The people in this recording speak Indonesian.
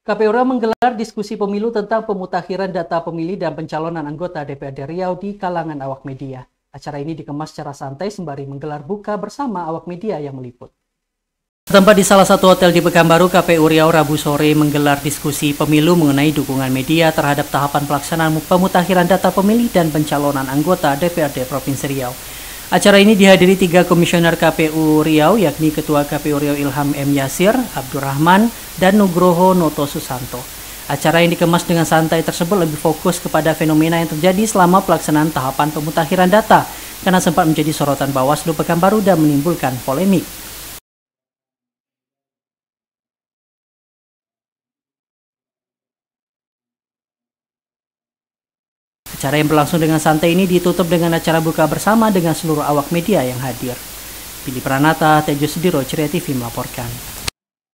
KPU Riau menggelar diskusi pemilu tentang pemutakhiran data pemilih dan pencalonan anggota DPRD Riau di kalangan awak media. Acara ini dikemas secara santai sembari menggelar buka bersama awak media yang meliput. Bertempat di salah satu hotel di Pekanbaru, KPU Riau Rabu sore menggelar diskusi pemilu mengenai dukungan media terhadap tahapan pelaksanaan pemutakhiran data pemilih dan pencalonan anggota DPRD Provinsi Riau. Acara ini dihadiri 3 komisioner KPU Riau, yakni Ketua KPU Riau Ilham M. Yasir, Abdurrahman, dan Nugroho Noto Susanto. Acara yang dikemas dengan santai tersebut lebih fokus kepada fenomena yang terjadi selama pelaksanaan tahapan pemutakhiran data, karena sempat menjadi sorotan Bawaslu Pekanbaru dan menimbulkan polemik. Acara yang berlangsung dengan santai ini ditutup dengan acara buka bersama dengan seluruh awak media yang hadir. Pilih Pranata, Tejo Sudiro, Ceria TV melaporkan.